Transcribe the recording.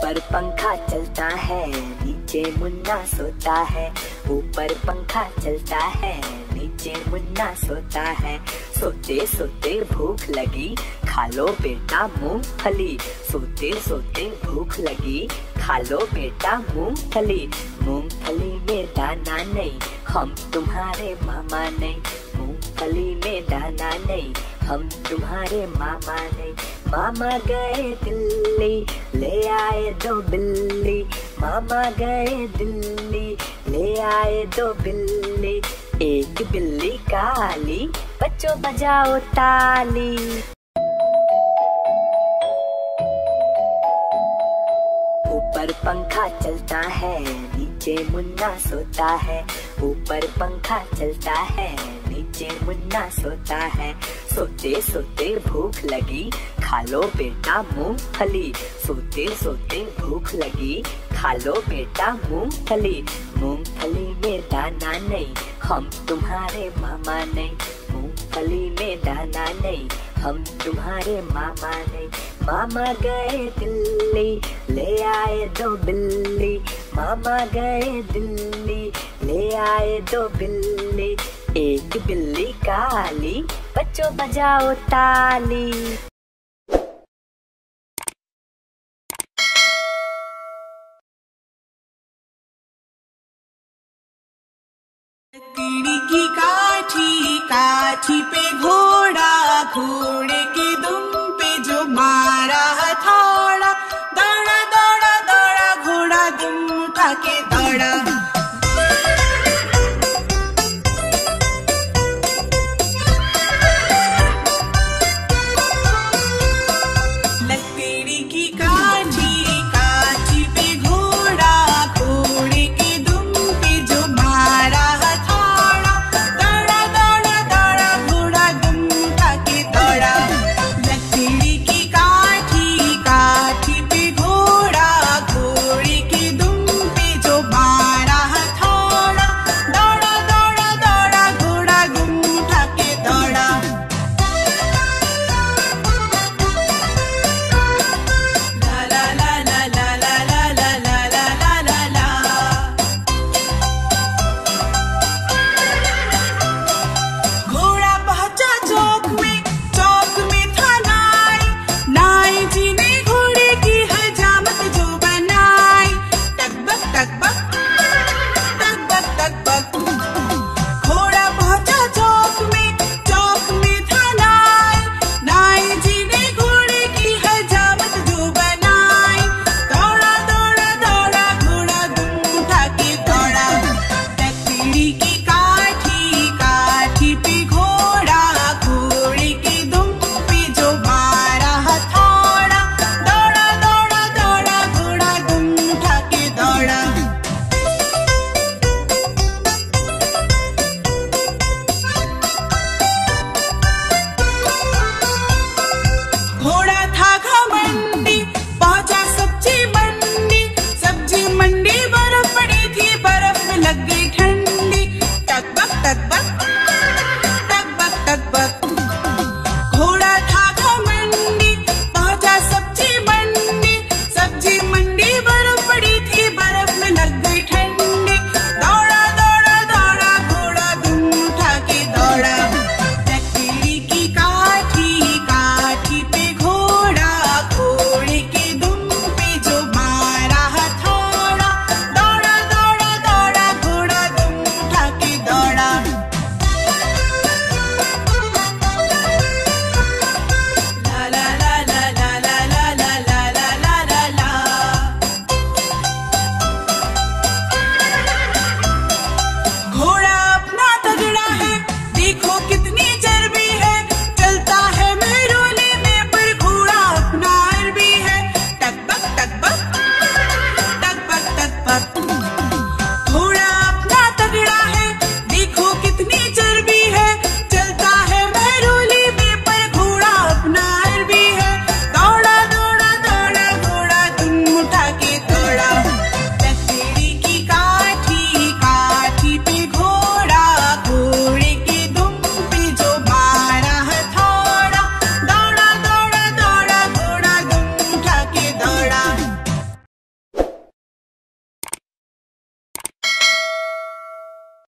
ऊपर पंखा चलता है, नीचे मुन्ना सोता है। ऊपर पंखा चलता है, नीचे मुन्ना सोता है। सोते सोते भूख लगी, खा लो बेटा मूंगफली। सोते सोते भूख लगी, खा लो बेटा मूंगफली। मूंगफली में दाना नहीं, हम तुम्हारे मामा नहीं। मूंगफली में दाना नहीं, हम तुम्हारे मामा नहीं। मामा गए दिल्ली, ले आए 2 बिल्ली। मामा गए दिल्ली, ले आए 2 बिल्ली। एक बिल्ली काली, बच्चों बजाओ ताली। ऊपर पंखा चलता है, नीचे मुन्ना सोता है। ऊपर पंखा चलता है, नीचे मुन्ना सोता है। सोते सोते भूख लगी, खा लो बेटा मूंगफली। सोते सोते भूख लगी, खा लो बेटा मूंगफली। मूंगफली में दाना नहीं, हम तुम्हारे मामा नहीं। मूंगफली में दाना नहीं, हम तुम्हारे मामा नहीं। मामा गए दिल्ली, ले आए 2 बिल्ली। मामा गए दिल्ली, ले आए 2 बिल्ली। एक बिल्ली काली, बच्चों बजाओ ताली। लकड़ी की काठी, काठी पे घोड़ा।